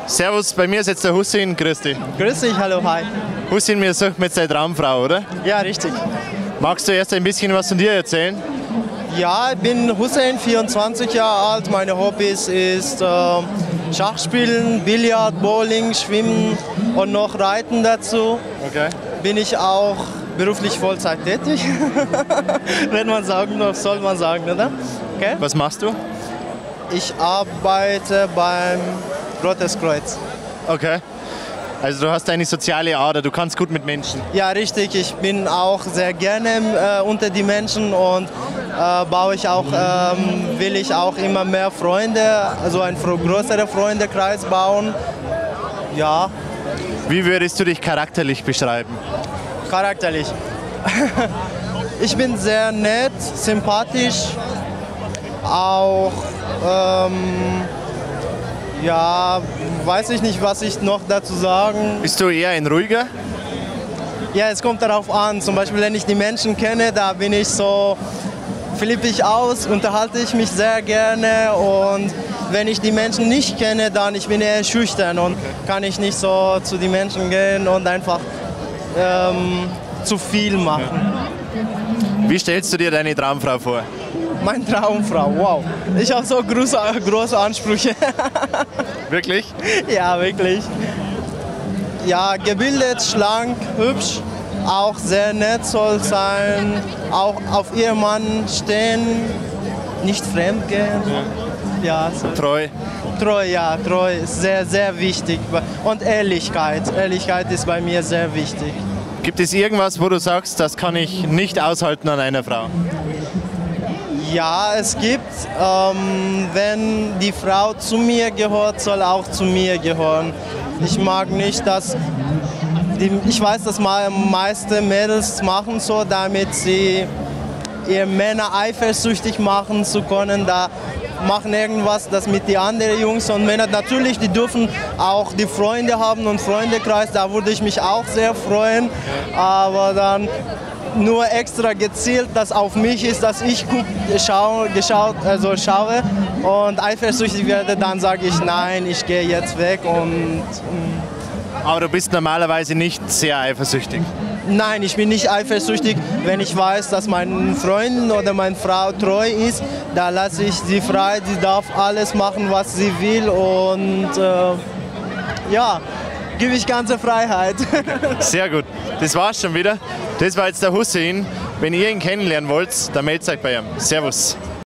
Servus, bei mir ist jetzt der Hussein. Grüß dich. Grüß dich, hallo, hi. Hussein, wir suchen jetzt deine Traumfrau, oder? Ja, richtig. Magst du erst ein bisschen was von dir erzählen? Ja, ich bin Hussein, 24 Jahre alt. Meine Hobbys ist Schachspielen, Billard, Bowling, Schwimmen und noch Reiten dazu. Okay. Bin ich auch beruflich Vollzeit tätig. Wenn man sagen darf, soll man sagen, oder? Okay. Was machst du? Ich arbeite beim Rotes Kreuz. Okay. Also du hast eine soziale Ader, du kannst gut mit Menschen. Ja, richtig. Ich bin auch sehr gerne unter die Menschen und will ich auch immer mehr Freunde, also einen größeren Freundekreis bauen. Ja. Wie würdest du dich charakterlich beschreiben? Charakterlich. Ich bin sehr nett, sympathisch, auch ja, weiß ich nicht, was ich noch dazu sagen. Bist du eher ein ruhiger? Ja, es kommt darauf an. Zum Beispiel, wenn ich die Menschen kenne, da bin ich so, flippe ich aus, unterhalte ich mich sehr gerne. Und wenn ich die Menschen nicht kenne, dann ich bin eher schüchtern und kann ich nicht so zu den Menschen gehen und einfach zu viel machen. Wie stellst du dir deine Traumfrau vor? Meine Traumfrau, wow. Ich habe so große Ansprüche. Wirklich? Ja, wirklich. Ja, gebildet, schlank, hübsch, auch sehr nett soll sein, auch auf ihren Mann stehen, nicht fremd gehen. Ja, so. Treu. Treu, ja, treu ist sehr, sehr wichtig. Und Ehrlichkeit. Ehrlichkeit ist bei mir sehr wichtig. Gibt es irgendwas, wo du sagst, das kann ich nicht aushalten an einer Frau? Ja, es gibt, wenn die Frau zu mir gehört, soll auch zu mir gehören. Ich mag nicht, dass, ich weiß, dass meiste Mädels machen so, damit sie ihre Männer eifersüchtig machen zu können. Da machen irgendwas, das mit den anderen Jungs und Männern. Natürlich, die dürfen auch die Freunde haben und Freundekreis, da würde ich mich auch sehr freuen. Aber dann nur extra gezielt, dass auf mich ist, dass ich schaue und eifersüchtig werde, dann sage ich nein, ich gehe jetzt weg. Aber du bist normalerweise nicht sehr eifersüchtig. Nein, ich bin nicht eifersüchtig, wenn ich weiß, dass meine Freundin oder meine Frau treu ist, da lasse ich sie frei, sie darf alles machen, was sie will und ja, gebe ich ganze Freiheit. Sehr gut. Das war's schon wieder. Das war jetzt der Hussein. Wenn ihr ihn kennenlernen wollt, dann meldet euch bei ihm. Servus.